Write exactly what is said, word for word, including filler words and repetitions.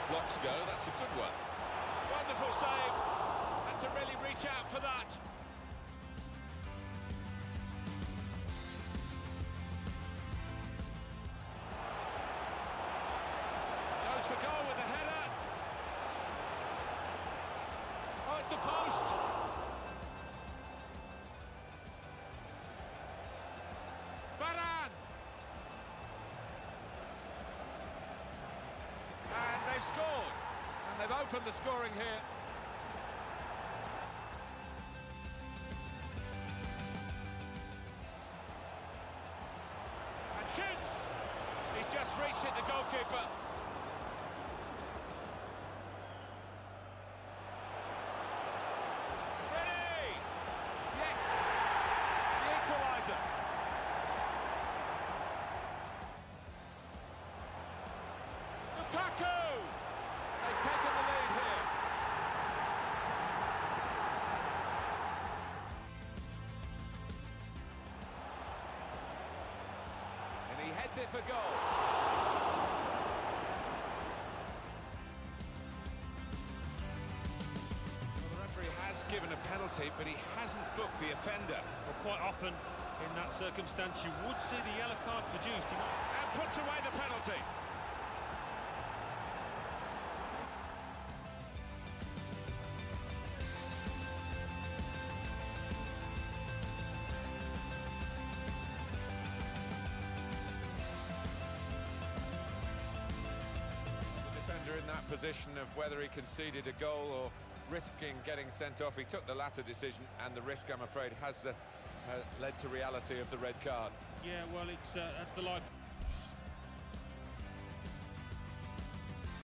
blocks go, that's a good one. Wonderful save. Had to really reach out for that. Goes for goal with the header. Oh, it's the post. Varane. And they've scored. And they've opened the scoring here. And shoots! He's just reached it, the goalkeeper. Ready! Yes! The equaliser. Lukaku! They've taken the lead here. And he heads it for goal. Well, the referee has given a penalty, but he hasn't booked the offender. Well, quite often in that circumstance you would see the yellow card produced. And puts away the penalty. In that position of whether he conceded a goal or risking getting sent off, he took the latter decision, and the risk, I'm afraid, has uh, uh, led to reality of the red card. Yeah, well, it's uh, that's the life.